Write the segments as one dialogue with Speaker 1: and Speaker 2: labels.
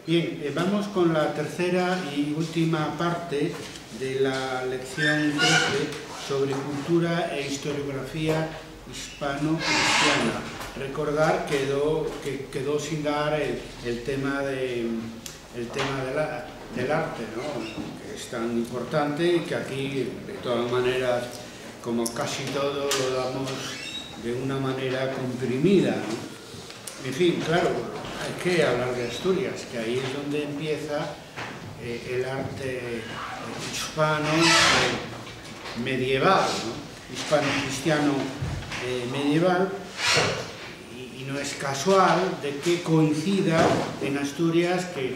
Speaker 1: Bien, vamos con la tercera y última parte de la lección 13 sobre cultura e historiografía hispano-cristiana. Recordar que quedó sin dar el tema del arte, ¿no? Que es tan importante y que aquí, de todas maneras, como casi todo, lo damos de una manera comprimida, ¿no? En fin, claro, hay que hablar de Asturias, que ahí es donde empieza el arte hispano medieval, ¿no? Hispano-cristiano medieval, y no es casual de que coincida en Asturias que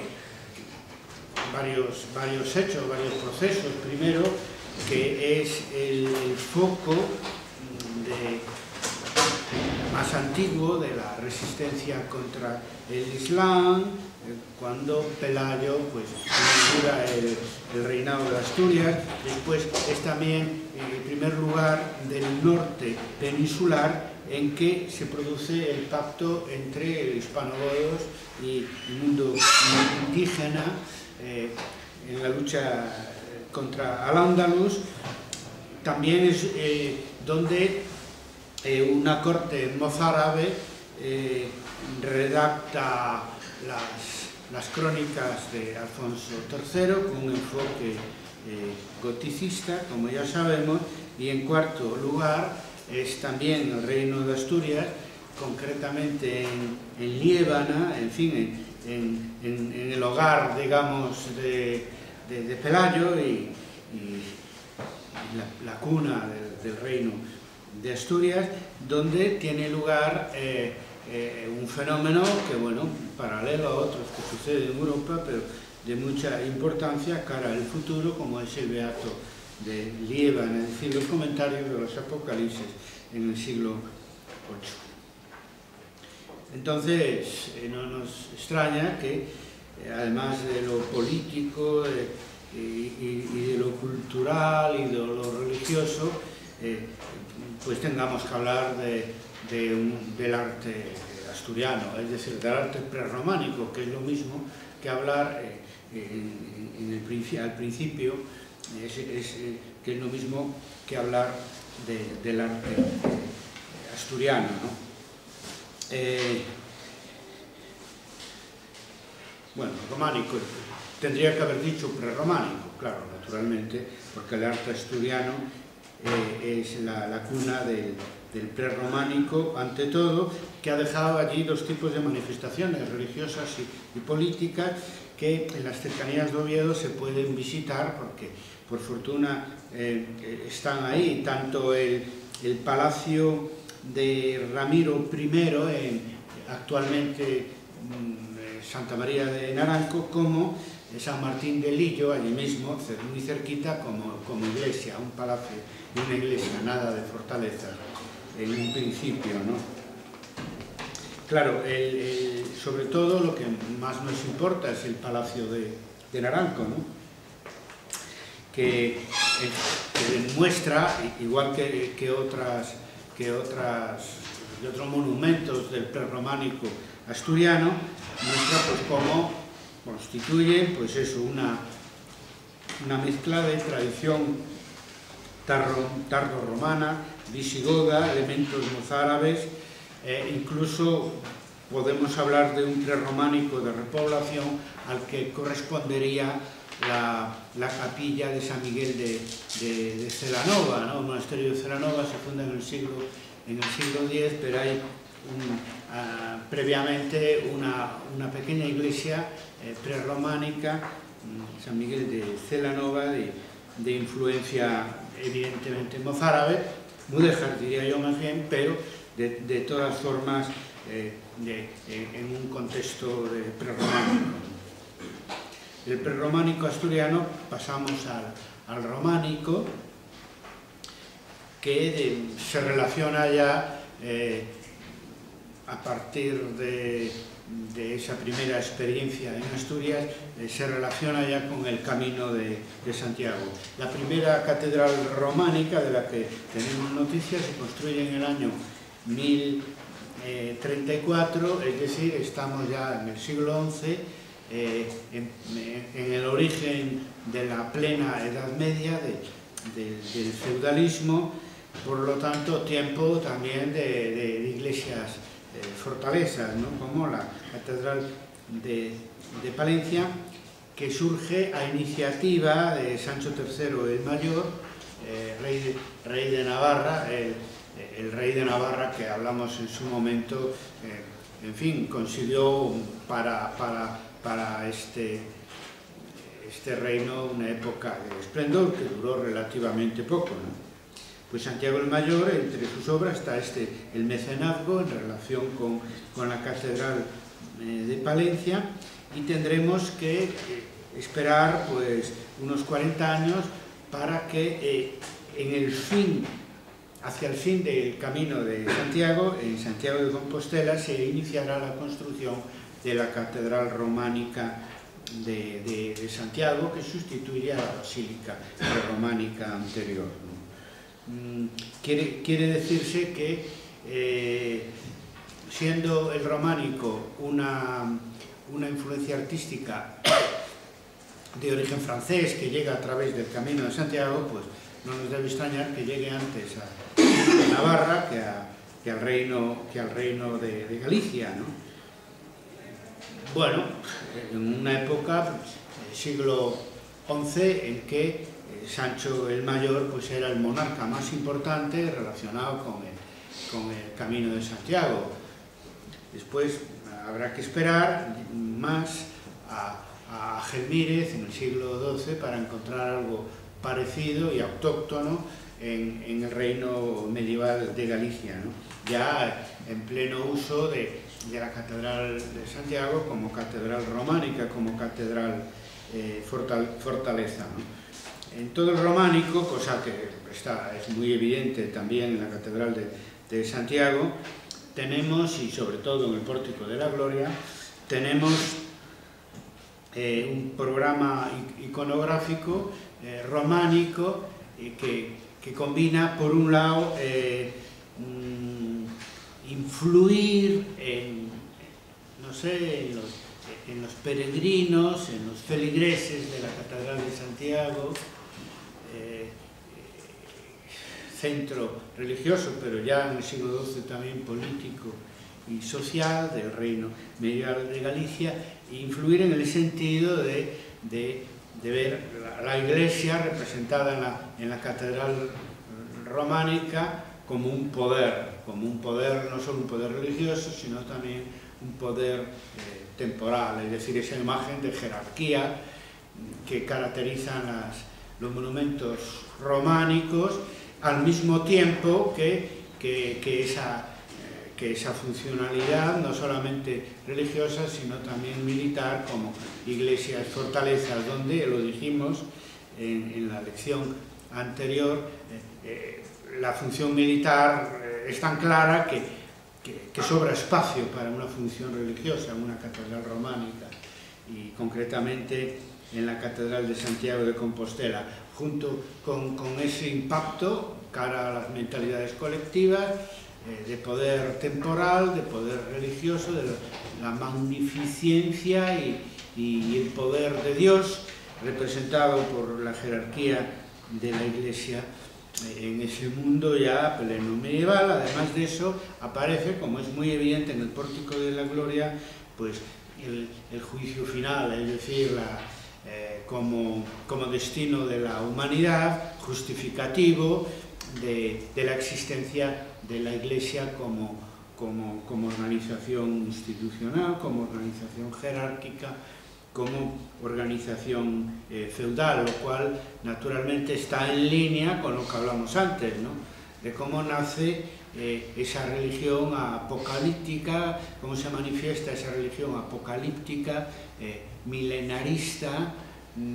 Speaker 1: varios hechos, varios procesos. Primero, que es el foco más antiguo de la resistencia contra el Islam, cuando Pelayo pues inaugura el reinado de Asturias. Después es también el primer lugar del norte peninsular en que se produce el pacto entre el hispanogodos y el mundo indígena en la lucha contra Al-Ándalus. También es donde una corte mozárabe redacta las crónicas de Alfonso III con un enfoque goticista, como ya sabemos. Y en cuarto lugar es también el reino de Asturias, concretamente en Liébana, en fin, en el hogar, digamos, de Pelayo y la cuna del reino de Asturias, donde tiene lugar un fenómeno que, bueno, paralelo a otros que sucede en Europa, pero de mucha importancia cara al futuro, como es el Beato de Liébana, es decir, los comentarios de los Apocalipsis en el siglo VIII. Entonces, no nos extraña que, además de lo político y de lo cultural y de lo religioso, pues tengamos que hablar del arte asturiano, es decir, del arte prerrománico, que es lo mismo que hablar al principio, que es lo mismo que hablar del arte asturiano, ¿no? Bueno, románico, tendría que haber dicho prerrománico, claro, naturalmente, porque el arte asturiano es la cuna del prerrománico, ante todo, que ha dejado allí dos tipos de manifestaciones religiosas y políticas que en las cercanías de Oviedo se pueden visitar, porque por fortuna están ahí, tanto el Palacio de Ramiro I, actualmente Santa María de Naranco, como San Martín de Lillo, allí mismo, muy cerquita, como iglesia, un palacio y una iglesia, nada de fortaleza en un principio, ¿no? Claro, sobre todo lo que más nos importa es el Palacio de Naranco, ¿no? Que demuestra, igual que otros monumentos del prerrománico asturiano, muestra pues cómo constituye pues eso, una mezcla de tradición tardo-romana, visigoda, elementos mozárabes, incluso podemos hablar de un prerrománico de repoblación al que correspondería la capilla de San Miguel de Celanova, ¿no? El monasterio de Celanova se funda en el siglo X, pero hay previamente una pequeña iglesia prerrománica, San Miguel de Celanova, de influencia evidentemente mozárabe, mudéjar diría yo más bien, pero de todas formas en un contexto prerrománico. Del prerrománico asturiano pasamos al románico, que se relaciona ya a partir de esa primera experiencia en Asturias, se relaciona ya con el Camino de Santiago. La primera catedral románica de la que tenemos noticias se construye en el año 1034, es decir, estamos ya en el siglo XI, en el origen de la plena Edad Media, del feudalismo, por lo tanto tiempo también de iglesias fortalezas, ¿no? Como la Catedral de Palencia, que surge a iniciativa de Sancho III el Mayor, rey de Navarra, el rey de Navarra que hablamos en su momento, en fin, consiguió para este reino una época de esplendor que duró relativamente poco, ¿no? Pues Santiago el Mayor, entre sus obras está el mecenazgo en relación con la Catedral de Palencia, y tendremos que esperar pues unos 40 años para que hacia el fin del camino de Santiago, en Santiago de Compostela, se iniciará la construcción de la Catedral Románica de Santiago, que sustituiría a la Basílica románica anterior, ¿no? Quiere decirse que siendo el románico una influencia artística de origen francés que llega a través del Camino de Santiago, pues no nos debe extrañar que llegue antes a Navarra que al reino de Galicia, ¿no? Bueno, en una época, siglo XI, en que Sancho el Mayor pues era el monarca más importante relacionado con el Camino de Santiago. Después habrá que esperar más a Gelmírez en el siglo XII para encontrar algo parecido y autóctono en el reino medieval de Galicia, ¿no? Ya en pleno uso de la Catedral de Santiago como catedral románica, como catedral fortaleza, ¿no? En todo el románico, cosa que es muy evidente también en la Catedral de Santiago, tenemos, y sobre todo en el Pórtico de la Gloria, tenemos un programa iconográfico románico que combina, por un lado, influir en los peregrinos, en los feligreses de la Catedral de Santiago, centro religioso, pero ya en el siglo XII también político y social del reino medieval de Galicia, e influir en el sentido de ver la Iglesia representada en la Catedral románica como un poder, no solo un poder religioso, sino también un poder temporal, es decir, esa imagen de jerarquía que caracterizan los monumentos románicos, al mismo tiempo que esa funcionalidad, no solamente religiosa, sino también militar, como iglesias fortalezas, donde, lo dijimos en la lección anterior, la función militar es tan clara que sobra espacio para una función religiosa en una catedral románica, y concretamente en la Catedral de Santiago de Compostela, junto con ese impacto cara a las mentalidades colectivas, de poder temporal, de poder religioso, de la magnificencia y el poder de Dios, representado por la jerarquía de la Iglesia en ese mundo ya pleno medieval. Además de eso, aparece, como es muy evidente en el Pórtico de la Gloria, pues el juicio final, es decir, como destino de la humanidad, justificativo de la existencia de la Iglesia como organización institucional, como organización jerárquica, como organización feudal, lo cual naturalmente está en línea con lo que hablamos antes, ¿no? De cómo nace esa religión apocalíptica, cómo se manifiesta esa religión apocalíptica, milenarista,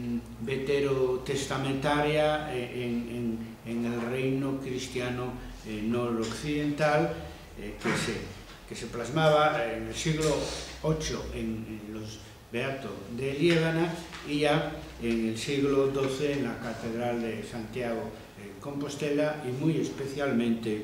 Speaker 1: veterotestamentaria en el reino cristiano noroccidental, que se plasmaba en el siglo VIII en los Beatos de Liébana, y ya en el siglo XII en la Catedral de Santiago de Compostela, y muy especialmente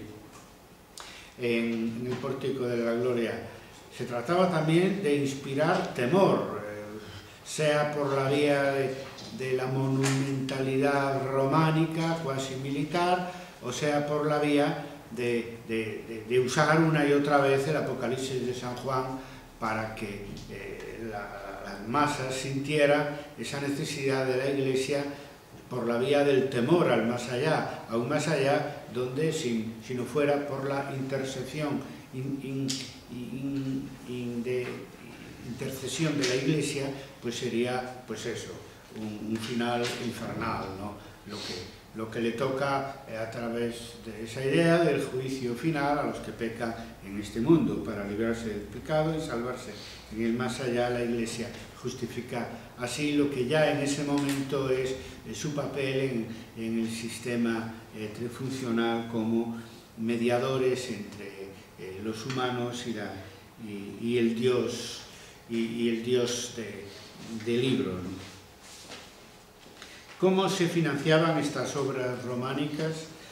Speaker 1: en el Pórtico de la Gloria. Se trataba también de inspirar temor. sea por la vía de la monumentalidad románica, cuasi militar, o sea por la vía de usar una y otra vez el Apocalipsis de San Juan para que las masas sintieran esa necesidad de la Iglesia por la vía del temor al más allá, aún más allá, donde si no fuera por la intercesión de la Iglesia, pues sería, pues eso, un final infernal, ¿no? Lo que le toca a través de esa idea del juicio final a los que pecan en este mundo, para librarse del pecado y salvarse en el más allá. La Iglesia justifica así lo que ya en ese momento es su papel en el sistema trifuncional como mediadores entre los humanos y el Dios del libro, ¿no? ¿Cómo se financiaban estas obras románicas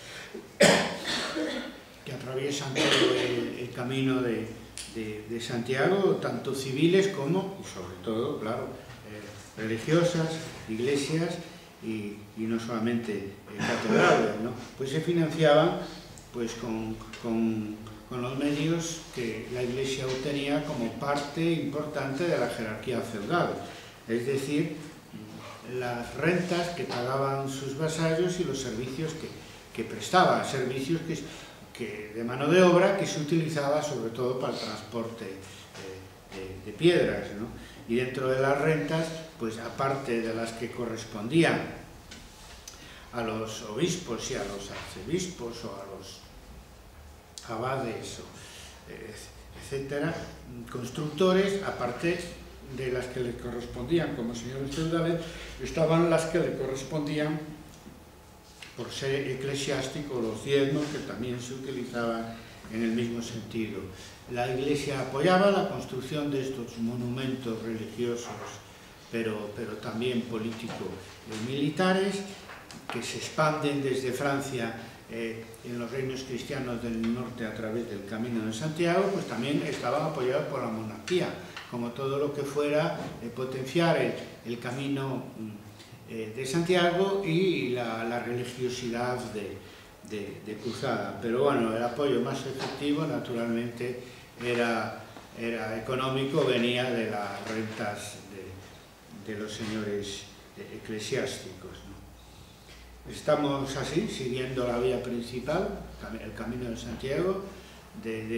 Speaker 1: que atraviesan todo el camino de Santiago, tanto civiles como, y sobre todo, claro, religiosas, iglesias y no solamente catedrales, ¿no? Pues se financiaban pues, con los medios que la Iglesia obtenía como parte importante de la jerarquía feudal, es decir, las rentas que pagaban sus vasallos y los servicios que prestaba, servicios de mano de obra que se utilizaba sobre todo para el transporte de piedras, ¿no? Y dentro de las rentas, pues aparte de las que correspondían a los obispos y a los arzobispos o a los abades, etcétera, constructores, aparte de las que le correspondían como señores feudales, estaban las que le correspondían por ser eclesiástico, los diezmos, que también se utilizaban en el mismo sentido. La Iglesia apoyaba la construcción de estos monumentos religiosos, pero también políticos y militares, que se expanden desde Francia en los reinos cristianos del norte a través del Camino de Santiago, pues también estaban apoyados por la monarquía, como todo lo que fuera potenciar el camino de Santiago y la religiosidad de cruzada. Pero bueno, el apoyo más efectivo naturalmente era económico, venía de las rentas de los señores eclesiásticos, ¿no? Estamos así, siguiendo la vía principal, el Camino de Santiago, de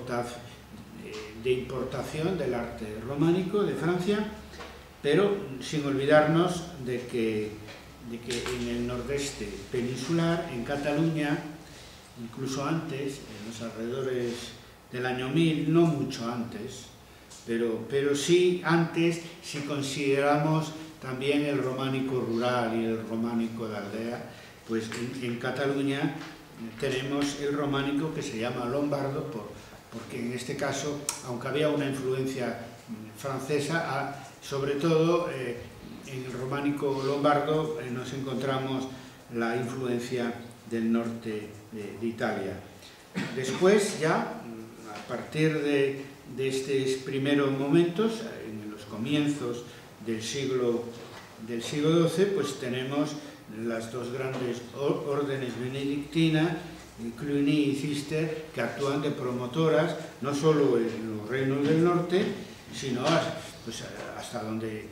Speaker 1: importación del arte románico de Francia, pero sin olvidarnos de que en el nordeste peninsular, en Cataluña, incluso antes, en los alrededores del año 1000, no mucho antes, pero sí antes, si consideramos también el románico rural y el románico de aldea, pues en Cataluña tenemos el románico que se llama lombardo, porque en este caso, aunque había una influencia francesa, sobre todo en el románico lombardo nos encontramos la influencia del norte de Italia. Después ya, a partir de estos primeros momentos, en los comienzos del siglo XII, pues tenemos las dos grandes órdenes benedictinas, Cluny y Cister, que actúan de promotoras, no solo en los reinos del norte, sino pues, hasta donde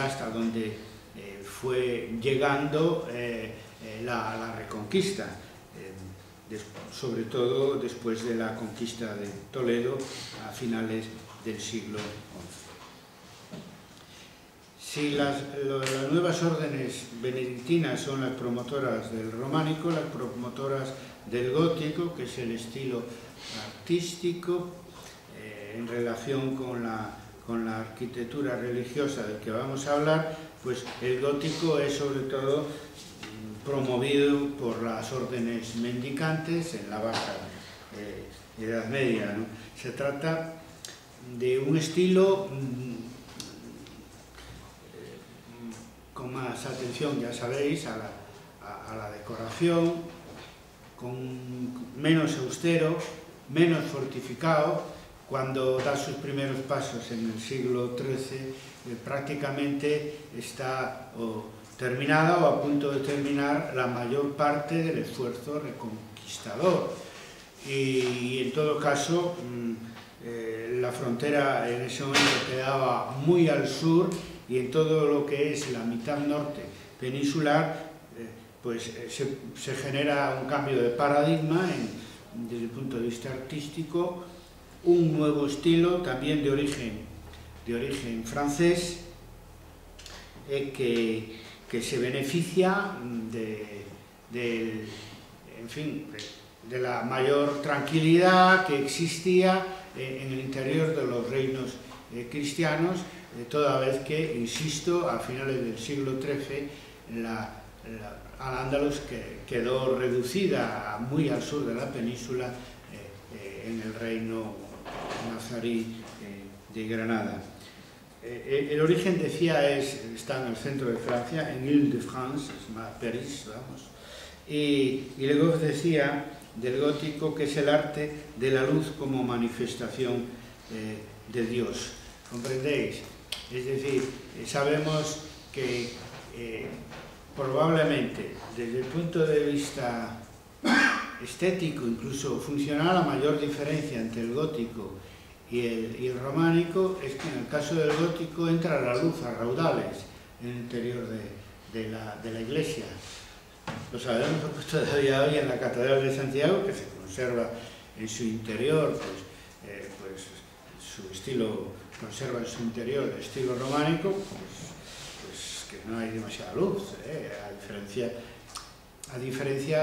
Speaker 1: fue llegando la Reconquista, sobre todo después de la conquista de Toledo a finales del siglo XI. Si las nuevas órdenes benedictinas son las promotoras del románico, las promotoras del gótico, que es el estilo artístico en relación con la arquitectura religiosa del que vamos a hablar, pues el gótico es sobre todo promovido por las órdenes mendicantes en la Baja Edad Media, ¿no? Se trata de un estilo con más atención, ya sabéis, a la decoración, menos austero, menos fortificado, cuando da sus primeros pasos en el siglo XIII, prácticamente está terminada o a punto de terminar la mayor parte del esfuerzo reconquistador. Y en todo caso, la frontera en ese momento quedaba muy al sur, y en todo lo que es la mitad norte peninsular, pues se genera un cambio de paradigma desde el punto de vista artístico, un nuevo estilo también de origen francés, que se beneficia en fin, de la mayor tranquilidad que existía en el interior de los reinos cristianos, toda vez que, insisto, a finales del siglo XIII Al-Ándalus quedó reducida muy al sur de la península en el reino nazarí de Granada. El origen, decía, está en el centro de Francia, en Île-de-France, es más París, vamos. Y luego decía del gótico que es el arte de la luz como manifestación de Dios. ¿Comprendéis? Es decir, sabemos que probablemente desde el punto de vista estético, incluso funcional, la mayor diferencia entre el gótico y el románico es que en el caso del gótico entra la luz a raudales en el interior de la iglesia. Lo sabemos porque todavía hoy en la Catedral de Santiago, que se conserva en su interior, pues su estilo, conserva en su interior el estilo románico, pues que no hay demasiada luz, a diferencia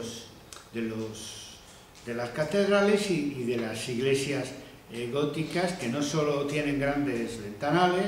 Speaker 1: de las catedrales y de las iglesias góticas, que no solo tienen grandes ventanales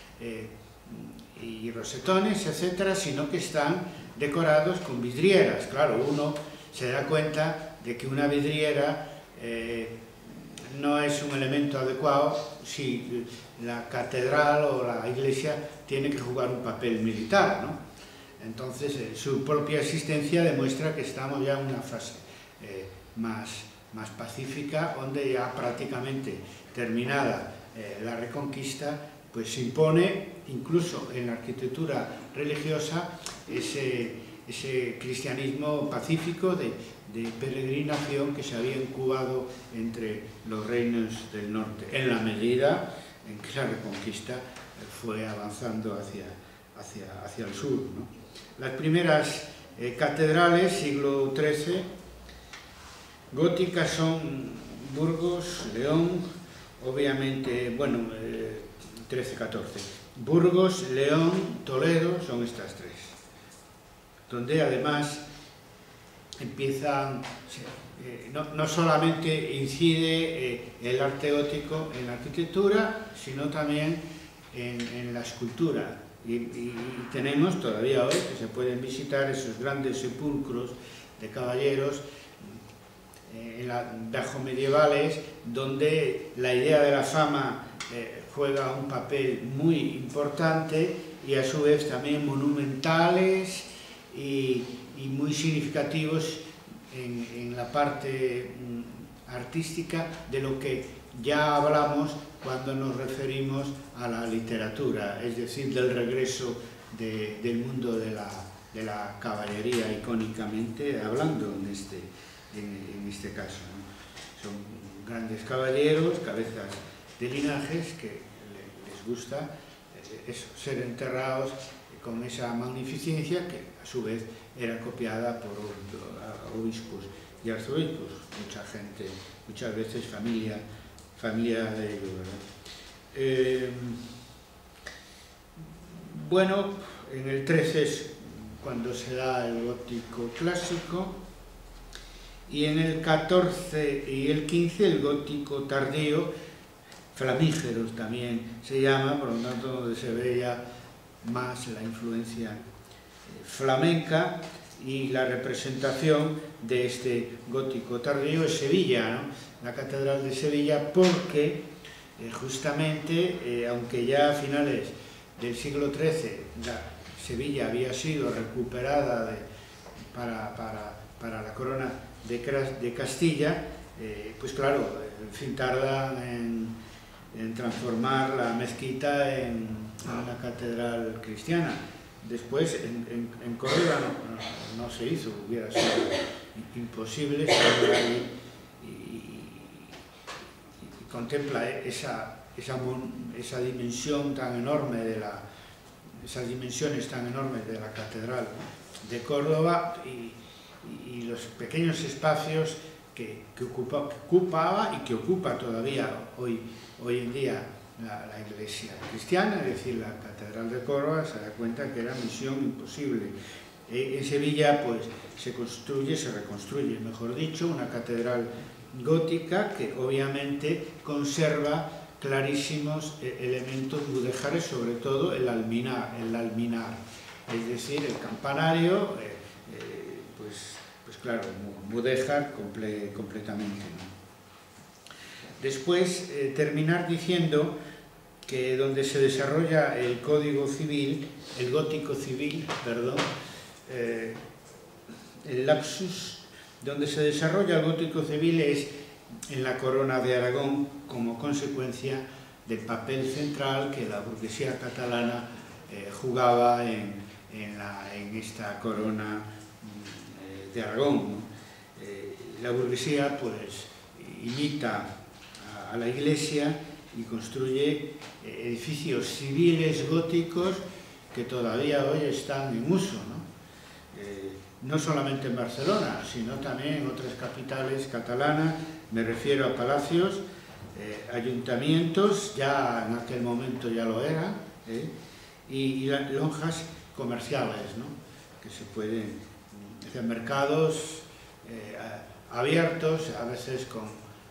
Speaker 1: y rosetones, etcétera, sino que están decorados con vidrieras. Claro, uno se da cuenta de que una vidriera no es un elemento adecuado si la catedral o la iglesia tiene que jugar un papel militar, ¿no? Entonces, su propia existencia demuestra que estamos ya en una fase más pacífica, donde ya prácticamente terminada la Reconquista, pues se impone, incluso en la arquitectura religiosa, ese cristianismo pacífico de peregrinación que se había incubado entre los reinos del norte, en la medida en que la Reconquista fue avanzando hacia el sur, ¿no? Las primeras catedrales, siglo XIII, góticas son Burgos, León, obviamente, bueno, 13-14. Burgos, León, Toledo, son estas tres, donde además empiezan, no solamente incide el arte gótico en la arquitectura, sino también en la escultura. Y tenemos todavía hoy que se pueden visitar esos grandes sepulcros de caballeros bajo medievales, donde la idea de la fama juega un papel muy importante, y a su vez también monumentales y muy significativos en la parte artística de lo que ya hablamos cuando nos referimos a la literatura, es decir, del regreso del mundo de la caballería, icónicamente hablando en este caso, ¿no? Son grandes caballeros, cabezas de linajes, que les gusta ser enterrados con esa magnificencia que a su vez era copiada por obispos y arzobispos, mucha gente, muchas veces familia de ellos, ¿verdad? Bueno, en el 13 es cuando se da el gótico clásico, y en el 14 y el 15 el gótico tardío, flamígeros también se llama, por lo tanto donde se ve ya más la influencia flamenca, y la representación de este gótico tardío es Sevilla, ¿no? La Catedral de Sevilla, porque justamente, aunque ya a finales del siglo XIII Sevilla había sido recuperada para la corona de Castilla, pues claro, en fin, tardan en transformar la mezquita en una catedral cristiana. Después, en Córdoba no se hizo, hubiera sido imposible estar ahí y contempla esa dimensión tan enorme esas dimensiones tan enormes de la catedral de Córdoba y los pequeños espacios que ocupaba y que ocupa todavía hoy en día la iglesia cristiana, es decir, la catedral de Córdoba. Se da cuenta que era misión imposible. En Sevilla pues se reconstruye, mejor dicho, una catedral gótica que obviamente conserva clarísimos elementos mudéjares, sobre todo el alminar, es decir, el campanario, pues claro, mudéjar completamente, ¿no? Después, terminar diciendo que donde se desarrolla el gótico civil, el lapsus, donde se desarrolla el gótico civil es en la corona de Aragón, como consecuencia del papel central que la burguesía catalana jugaba en esta corona de Aragón, ¿no? La burguesía pues imita a la iglesia y construye edificios civiles góticos que todavía hoy están en uso, ¿no? No solamente en Barcelona, sino también en otras capitales catalanas. Me refiero a palacios, ayuntamientos, ya en aquel momento ya lo era, y lonjas comerciales, ¿no? Que se pueden hacer mercados abiertos, a veces con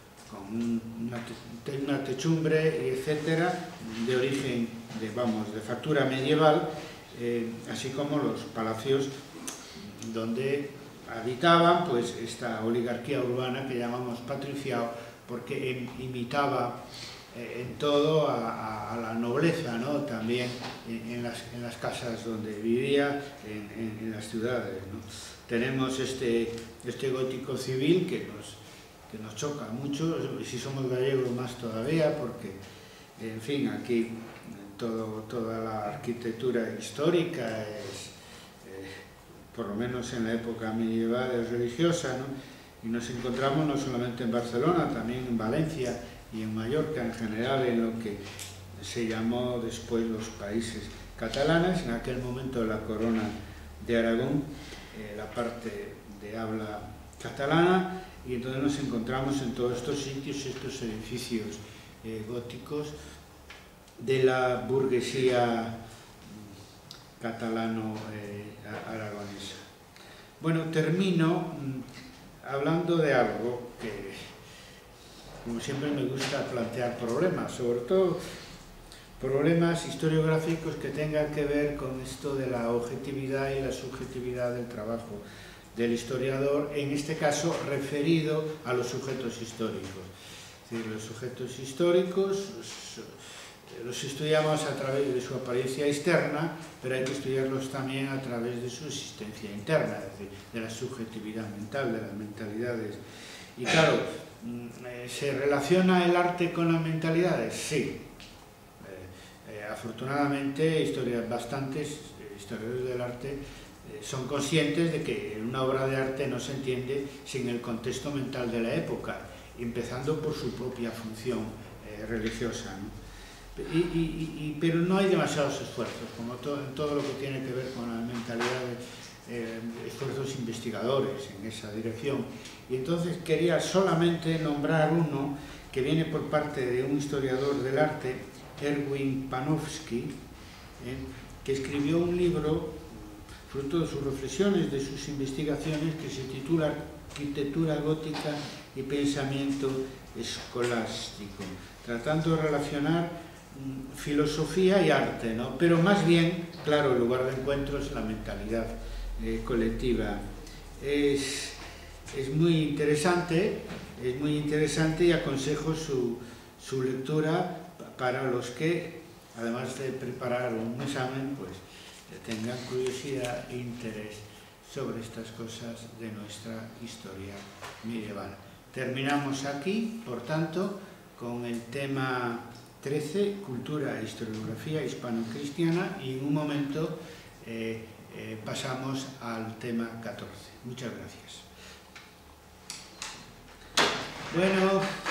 Speaker 1: una techumbre, etcétera, de origen, de factura medieval, así como los palacios donde habitaban pues esta oligarquía urbana que llamamos patriciado, porque imitaba en todo a la nobleza, ¿no? También en las casas donde vivía, en las ciudades, ¿no? Tenemos este gótico civil que nos choca mucho, y si somos gallegos más todavía, porque, en fin, aquí toda la arquitectura histórica es, por lo menos en la época medieval, es religiosa, ¿no? Y nos encontramos no solamente en Barcelona, también en Valencia y en Mallorca, en general en lo que se llamó después los países catalanes, en aquel momento la corona de Aragón, la parte de habla catalana, y entonces nos encontramos en todos estos sitios, estos edificios góticos de la burguesía catalano-aragonesa. Bueno, termino hablando de algo que, como siempre, me gusta plantear problemas, sobre todo problemas historiográficos que tengan que ver con esto de la objetividad y la subjetividad del trabajo del historiador, en este caso referido a los sujetos históricos. Es decir, los sujetos históricos los estudiamos a través de su apariencia externa, pero hay que estudiarlos también a través de su existencia interna, es decir, de la subjetividad mental, de las mentalidades. Y claro, ¿se relaciona el arte con las mentalidades? Sí. Afortunadamente, bastantes historiadores del arte son conscientes de que una obra de arte no se entiende sin el contexto mental de la época, empezando por su propia función religiosa, ¿no? Pero no hay demasiados esfuerzos, como en todo lo que tiene que ver con la mentalidad, esfuerzos investigadores en esa dirección. Y entonces quería solamente nombrar uno que viene por parte de un historiador del arte, Erwin Panofsky, que escribió un libro fruto de sus reflexiones, de sus investigaciones, que se titula Arquitectura gótica y pensamiento escolástico, tratando de relacionar filosofía y arte, ¿no? Pero más bien, claro, el lugar de encuentro es la mentalidad colectiva. Es muy interesante y aconsejo su lectura para los que, además de preparar un examen, pues tengan curiosidad e interés sobre estas cosas de nuestra historia medieval. terminamos aquí, por tanto, con el tema 13, Cultura e Historiografía Hispano-Cristiana, y en un momento pasamos al tema 14. Muchas gracias. Bueno.